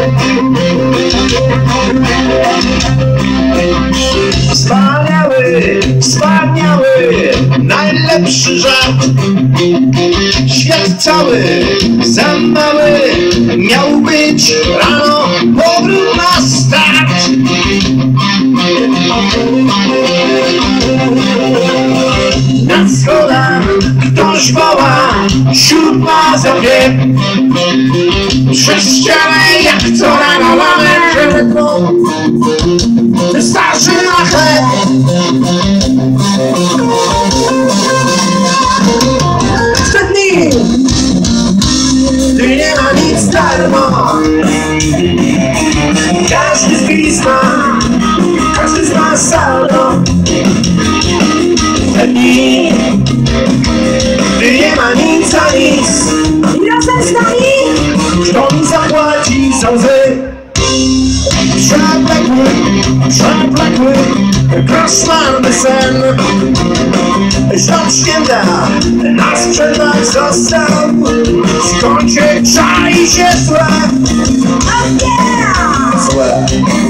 Wspaniały, wspaniały, najlepszy żart. Świat cały za mały miał być rano, powrót na start. Na schodach ktoś woła, 7 za 2. Przez ścianę jak co rano mamy wystarczy na chleb. W te dni, gdy nie ma nic darmo, każdy z pisma, każdy z nas saldo. W te dni, gdy nie ma nic za nic, i razem z nami kto mi zapłaci za łzy. Przewlekły, koszmarny sen. Ślad święta nas przed nami został. Skąd się czai się złe? Złe.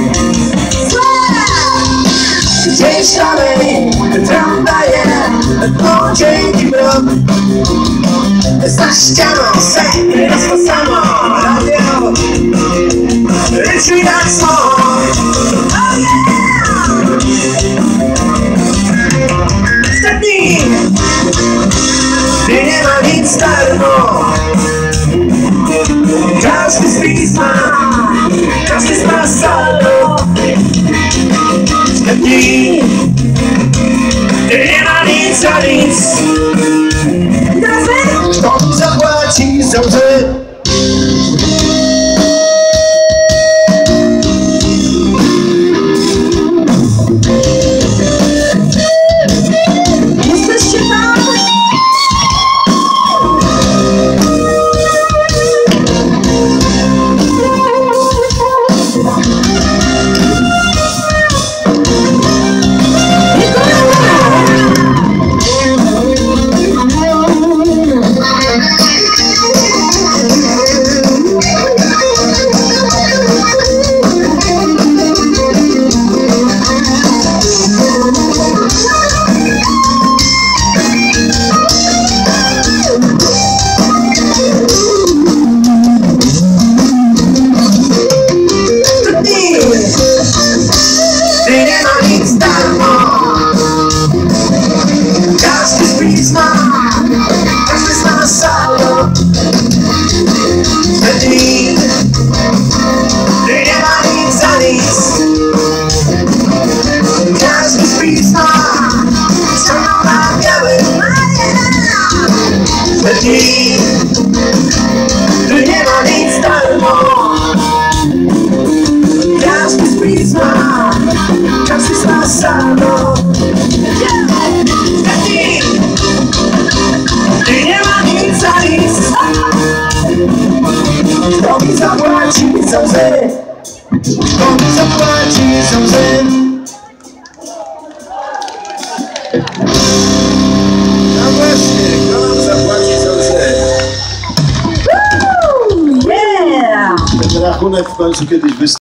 Gdzieś dalej tramwaje, to dzięki mrok. Za ścianą sen, raz to samo radio. Ryczy jak smok. W te dni, gdy nie ma nic darmo, każdy z pisma, każdy z nas saldo. W te dni, gdy nie ma nic za nic, kto mi zapłaci za łzy? Gdy nie ma nic darmo, każdy z pisma, każdy z nas saldo. W te dni, gdy nie ma nic za nic, każdy z pisma ściągnął na biały. W te dni, gdy nie ma nic darmo, każdy z pisma, każdy z nas saldo. W te dni, gdy nie ma nic za nic, kto mi zapłaci za łzy? Kto mi zapłaci za łzy? No właśnie, kto nam zapłaci za łzy? Yeah! Ten rachunek w końcu kiedyś wystąpi.